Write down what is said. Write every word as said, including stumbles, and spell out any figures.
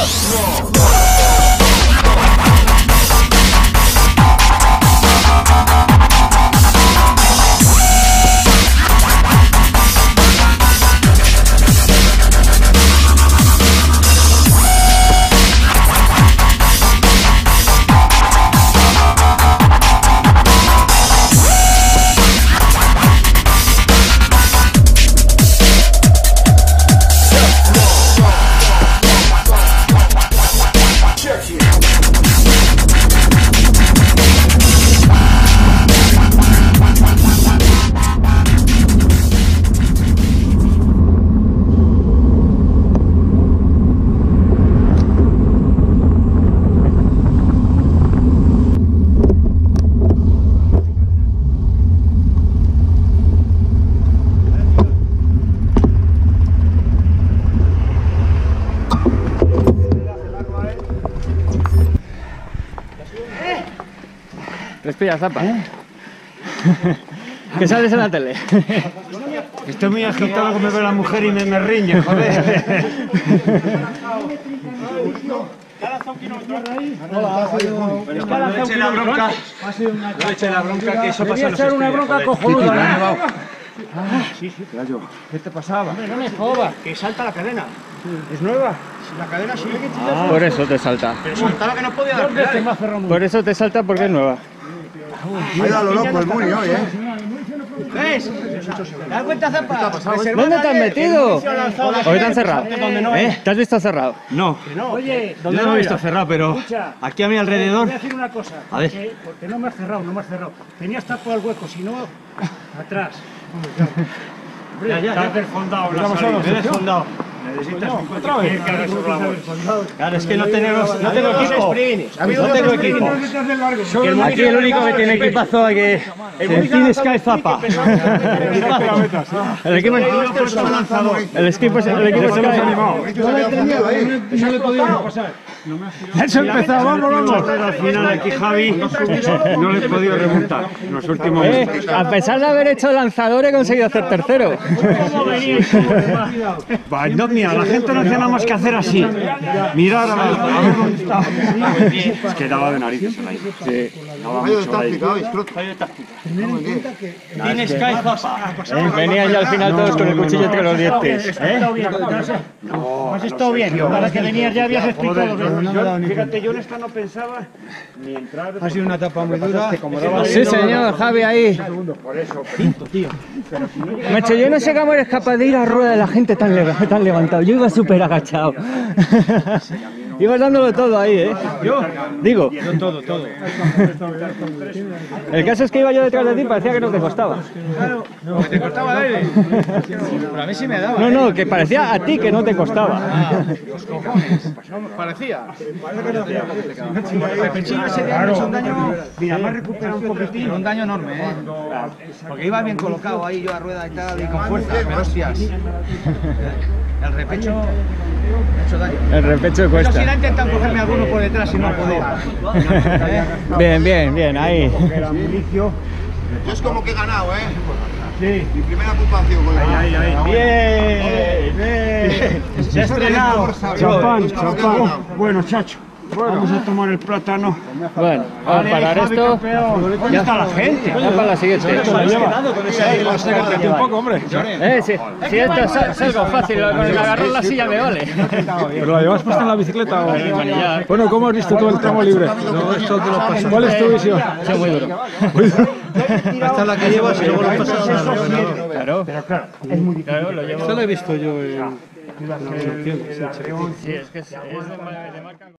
Respira, Zapa. ¿Eh? Que sales en la tele. Estoy muy agitado que me ve la mujer y me, me riñe, joder. No le eche la bronca, no le eche la bronca, que eso pasa en los estudios. Una bronca cojonuda. Sí, sí, claro. ¿Qué te pasaba? Hombre, no me jodas, que salta la cadena. ¿Es nueva? La cadena sí. Ah, por eso te salta. Pero saltaba que no podía dar pedales. Por eso te salta porque es nueva. Ahí da lo loco el Muni hoy, ¿eh? ¿Ves? ¿Te das cuenta, Zapa? ¿Dónde te has metido? Hoy te han cerrado. ¿Eh? ¿Te has visto cerrado? No. Oye, yo no he visto cerrado, pero aquí a mi alrededor... Voy a decir una cosa. A ver. Porque, porque no me has cerrado, no me has cerrado. Tenías tapado el hueco, si no, atrás. Ya, ya, ya. Desfondado la salida. Me he desfondado. Necesitas un coche que haga esos labores. Claro, es que no tenemos, no tengo equipo. No tengo equipo. Aquí el único que tiene equipazo es que el Team Sky Zapa. El equipo el equipo el equipo Sky. Eso le podía pasar. Eso empezaba, vamos, vamos. Al final aquí Javi no le he podido remontar en los últimos eh, A pesar de haber hecho lanzador he conseguido hacer tercero. No, mira, la gente no tiene nada más que hacer así. Mirar a ver dónde está. Es que daba de narices ahí. Sí, daba mucho ahí. Fallo de táctica. Tiene Sky Zapa. Venían ya al final todos con el cuchillo entre los dientes. No, has estado bien. Para que venías ya habías explicado bien. Fíjate, yo en esta no pensaba ni entrar. Ha sido una etapa muy dura. Sí, señor, Javi ahí. Por eso, pinto, tío. Macho, yo no sé cómo eres capaz de ir a rueda de la gente tan, le tan levantado. Yo iba súper agachado. Ibas dándolo todo ahí, ¿eh? ¿Yo? Digo. Yo todo, todo. El caso es que iba yo detrás de ti y parecía que no te costaba. Claro, no, que te costaba el aire. Pero a mí sí me daba. No, no, que parecía a ti que no te costaba. Ah, los cojones. No, parecía. El pechillo ese día me ha hecho un daño. Mira, me ha recuperado un poquitín. Un daño enorme, ¿eh? Porque iba bien colocado ahí yo a rueda y tal, y con fuerza, pero hostias. El repecho me ha hecho daño. El repecho Pero cuesta. si le ha intentado cogerme alguno por detrás y no ha podido. Bien, bien, bien, ahí. Yo es como que he ganado, ¿eh? Sí. Mi primera puntuación con el... Ahí, ahí. Bien, bien. Se ha estrenado. Champán, champán. Bueno, chacho. Vamos a tomar el plátano. Bueno, vamos a parar esto. ¿Dónde está la gente? Ya para la siguiente. Acércate un poco, hombre. Eh, sí, sí, esto es, es algo fácil, con el agarrar la silla me vale. ¿Pero la llevas puesta en la bicicleta o...? Bueno, ¿cómo has visto todo el tramo libre? ¿Cuál es tu visión? Sí, muy duro. Hasta la que llevas y luego lo pasas a la... Claro, pero claro, es muy difícil. Claro, lo llevo... Eso lo he visto yo en... Sí, es que es, es de marca...